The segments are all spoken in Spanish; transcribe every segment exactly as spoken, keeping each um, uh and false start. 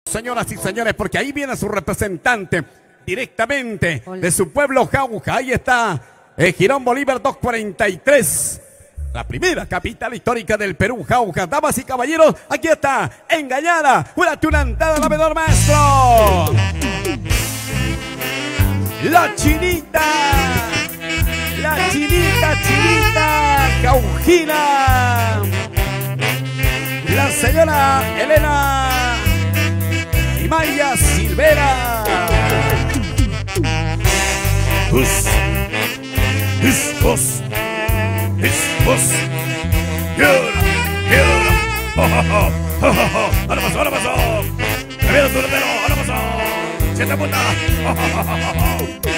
Señoras y señores, porque ahí viene su representante directamente Hola. de su pueblo, Jauja. Ahí está, eh, Girón Bolívar doscientos cuarenta y tres. La primera capital histórica del Perú, Jauja. Damas y caballeros, aquí está, engañada. Una tunantada, la menor maestro. La chinita. La chinita, chinita, Jaujina. La señora Elena y Maya Silvera. Us, is vos, is vos. Y ahora, y ahora. Oh, oh, oh, oh, oh. Ahora pasó, ahora pasó. Me viene su retero, ahora pasó. Siete puta. Oh, oh, oh, oh.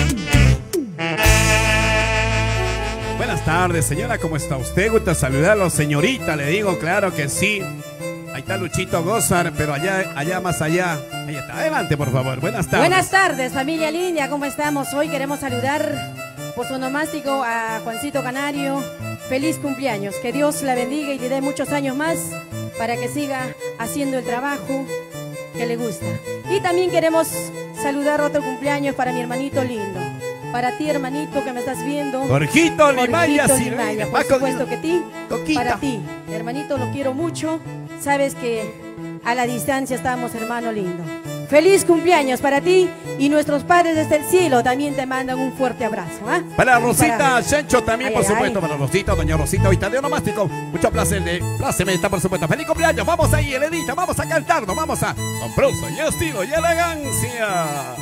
Buenas tardes, señora, ¿cómo está usted? Gusta saludarlo, señorita, le digo, claro que sí. Ahí está Luchito Gozar, pero allá, allá más allá. Ahí está, adelante, por favor, buenas tardes. Buenas tardes, familia linda, ¿cómo estamos? Hoy queremos saludar por su onomástico a Juancito Canario. Feliz cumpleaños, que Dios la bendiga y le dé muchos años más para que siga haciendo el trabajo que le gusta. Y también queremos saludar otro cumpleaños para mi hermanito lindo. Para ti, hermanito, que me estás viendo. Jorgito Limaya, Limaya, por supuesto que ti. Coquita. Para ti, hermanito, lo quiero mucho. Sabes que a la distancia estamos, hermano lindo. Feliz cumpleaños para ti y nuestros padres desde el cielo también te mandan un fuerte abrazo. ¿eh? Para Rosita para... Chencho también, ay, por ay, supuesto. ay. Para Rosita, doña Rosita, ahorita de onomástico. Mucho placer de pláceme está, por supuesto. Feliz cumpleaños, vamos ahí, Elenita, vamos a cantarnos, vamos a con prosa y estilo y elegancia.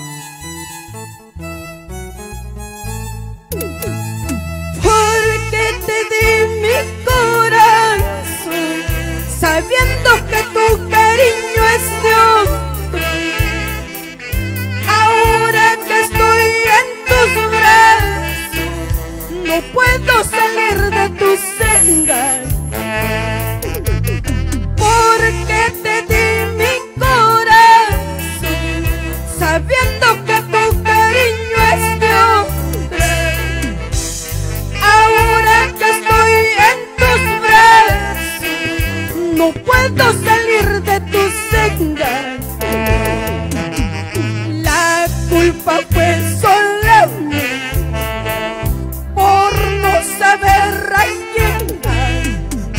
Porque te di mi corazón, sabiendo que tu cariño es de otro. Ahora que estoy en tus brazos, no puedo salir de tu senda. Porque te di mi corazón, sabiendo que tu cariño es de otro. Ahora que estoy en tus brazos, no puedo salir de tu senda. La culpa fue sola mía por no saber a quién dar.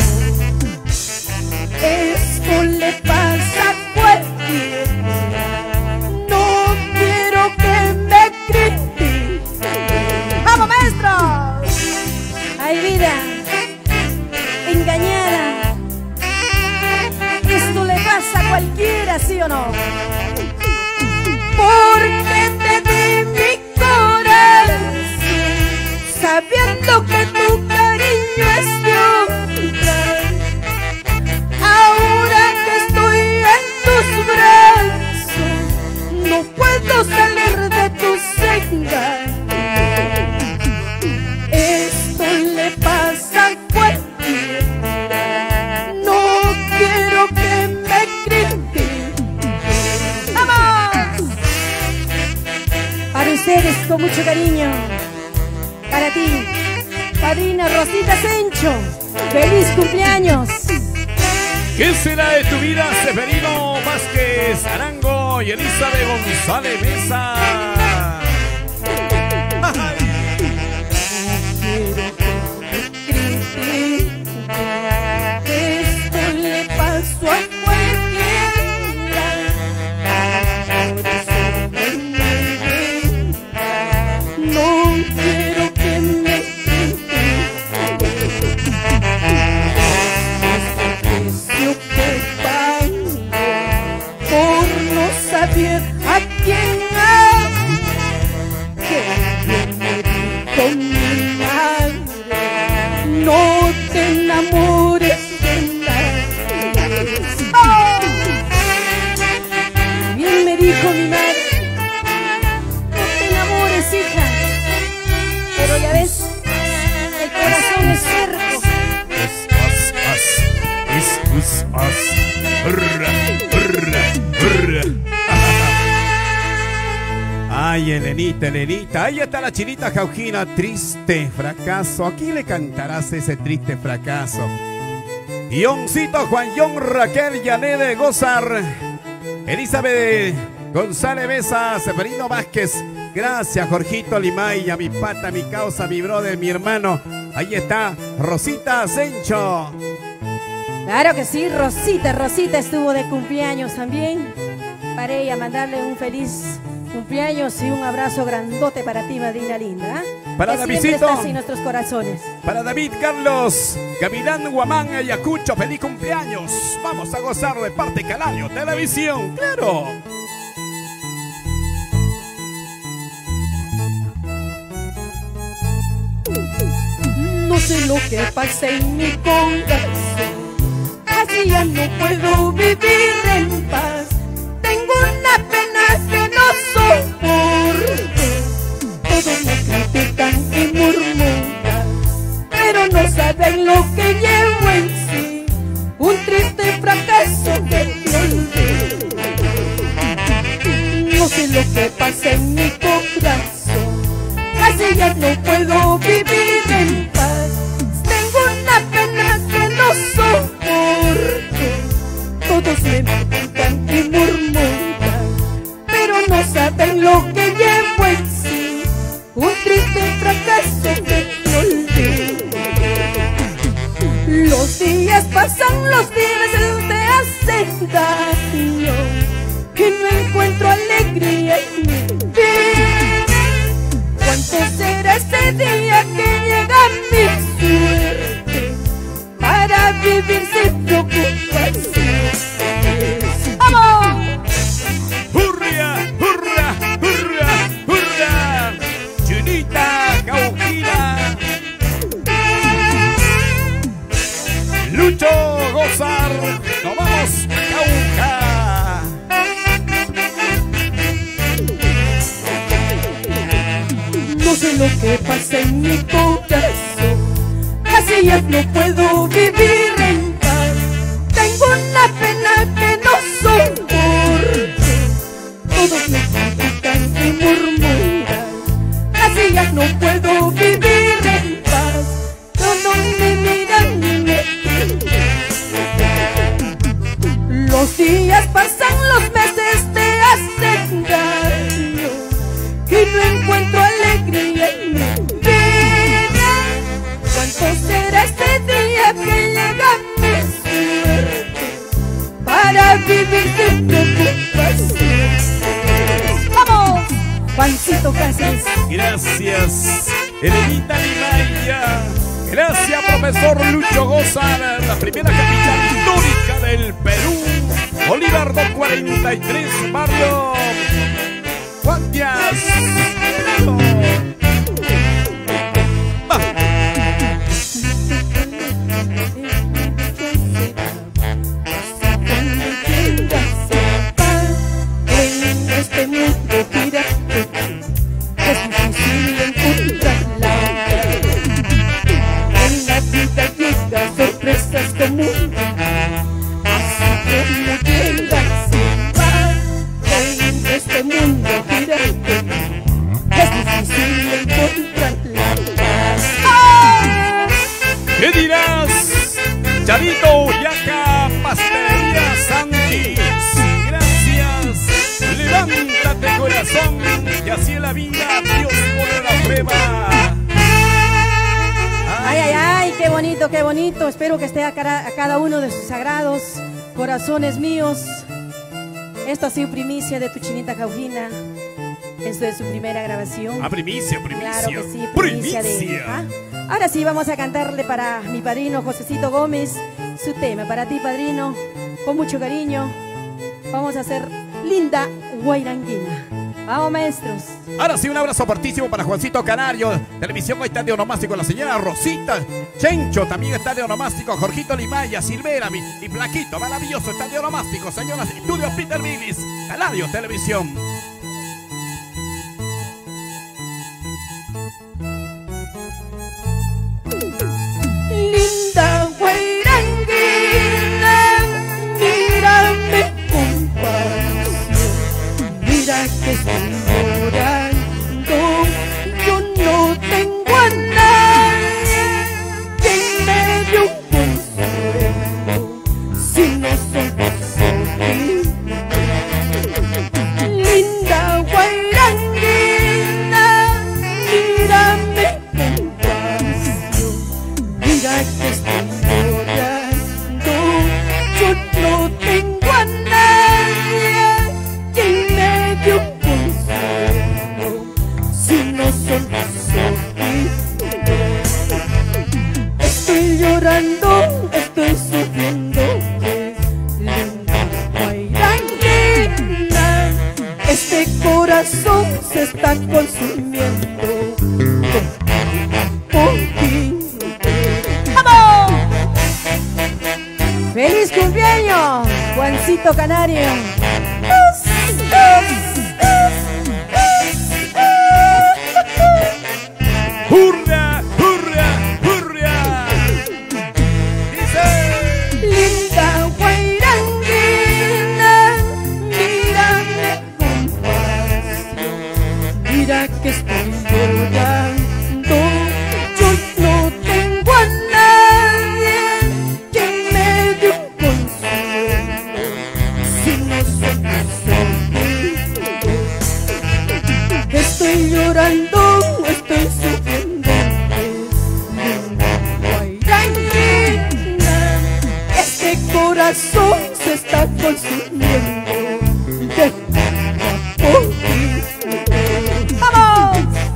Esto le pasa a cualquiera. No quiero que me critiquen. ¡Vamos, maestro! Ay, vida, engañada. Esto le pasa a cualquiera, ¿sí o no? Porque te di mi corazón, sabiendo que tu cariño es de otra. Ahora que estoy en tus brazos, no puedo salir de tu senda. Esto le pasa a cualquiera. No quiero que me critiquen. ¡Vamos! Para ustedes, con mucho cariño. Para ti, padrina Rosita Sencho. ¡Feliz cumpleaños! ¿Qué será de tu vida, Seferino Vázquez Arango y Elizabeth González Mesa? Ay. Esto le pasó a cualquiera. Por eso me mueve. No quiero que me critiquen. Es el precio que pago por no saber a quién amo. Que me dijo mi madre: no te enamores de nadie. ¡Oh! Bien me dijo mi madre, no te enamores, hija. Pero ya ves, el corazón es cerco. As, as, is, us, as. Hurra, hurra, hurra. Ay, Elenita, Elenita. Ahí está la chinita Jaujina. Triste fracaso. ¿A quién le cantarás ese triste fracaso? Ioncito, Juan John, Raquel, Yané de Gozar. Elizabeth González Mesa, Severino Vázquez. Gracias, Jorgito Limay, a mi pata, mi causa, mi brother, mi hermano. Ahí está Rosita Sencho. Claro que sí, Rosita, Rosita estuvo de cumpleaños también. Para ella mandarle un feliz cumpleaños y un abrazo grandote para ti, madrina linda. Para que Davidito. siempre estás en nuestros corazones. Para David Carlos Gavilán Guamán Ayacucho, feliz cumpleaños. Vamos a gozar de parte Canario Televisión, claro. No sé lo que pasa en mi corazón, así ya no puedo vivir en paz. Tengo una pena que no soporto. Todos me critican y murmuran, pero no saben lo que llevo en sí. Un triste fracaso que tiene. No sé lo que pasa en mi corazón, así ya no puedo vivir en paz. Tengo una pena que no soporto. Todos me critican y murmuran, pero no saben lo que llevo en sí. Un triste fracaso que no olvido. Los días pasan, los días te hacen daño, y no encuentro alegría en mi vida. ¿Cuánto será ese día que llega mi suerte para vivir sin preocupaciones? ¡Vamos! ¡Hurra, hurra, hurra, hurra! Junita Cauquina. Lucho Gozar. ¡Nos vamos, Cauca! No sé lo que pasa en mi corazón, así ya no puedo vivir en paz. Tengo una pena que no soporto. Todos me critican y murmuran, así ya no puedo vivir en paz. Todos me miran y me critican. Los días pasan, los meses te hacen daño, y no encuentro alegría en mi vida. ¿Cuánto será este día que llega mi suerte para vivir sin preocupaciones? ¡Vamos! Juancito Cáceres. Gracias, Elenita Limaya. Gracias, profesor Lucho Gozar, la primera capital histórica del Perú. Bolívar dos cuarenta y tres, barrio Guantias. Va. En este mundo gira, es difícil encontrarla. En la vida llega sorpresas comunes, así como llega sin par. En este mundo gira, es difícil encontrarla. ¡Oh! ¿Qué dirás? Chavito Yaca, Pastelería Santis. Gracias. Levántate, corazón, que así en la vida Dios pone la prueba. Ay, ay, ay, qué bonito, qué bonito. Espero que esté a cada, a cada uno de sus sagrados corazones míos. Esto ha sido primicia de tu chinita Caujina. Esto es su primera grabación. A primicia, primicia. Claro que sí, primicia. Primicia. De, ¿ah? Ahora sí, vamos a cantarle para mi padrino Josecito Gómez su tema. Para ti, padrino, con mucho cariño. Vamos a hacer Linda Guairanguina. Vamos, maestros. Ahora sí, un abrazo fortísimo para Juancito Canario. Televisión, hoy está de onomástico la señora Rosita Chencho. También está de onomástico Jorgito Limaya, Silvera, mi, mi plaquito maravilloso. Está de onomástico, señoras. Estudio Peter Milis, Canario Televisión. Linda Guairanguina, mírame con pasión, mira que estoy llorando. Yo no tengo a nadie que me dé un consuelo, si no son por ti. este corazón se está consumiendo por ti. ¡Vamos! ¡Feliz cumpleaños, Juancito Canario! ¡Hurra, hurra, hurra! Dice: Linda guairanguina, mírame con pasión, mira que estoy llorando. Yo no tengo a nadie que me dé un consuelo, si no soy yo. Estoy llorando, estoy sufriendo. Linda guairanguina, este corazón se está consumiendo. Déjame por ti. ¡Vamos!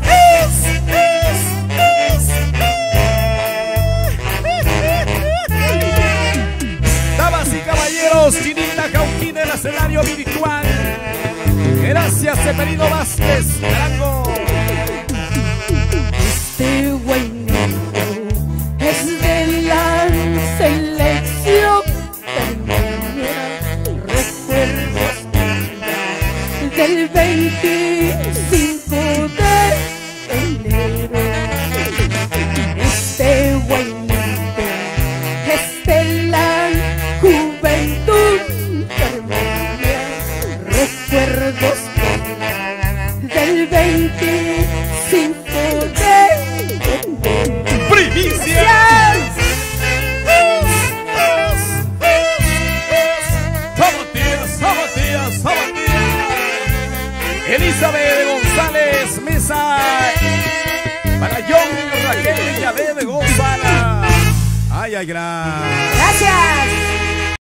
Damas y caballeros, Chinita Cauquín en el escenario virtual. Gracias, Severino Vázquez Arango. Este guainito es de la selección terminera. Recuerdos del veinticinco de enero. Este guainito es de la juventud terminera. Recuerdos del veinticinco de enero. ¡Primicia! ¡Sabatías, sabatías, sabatías! Elizabeth González Mesa para John Raquel Villaverde González. Ay, ay, gracias. ¡Gracias!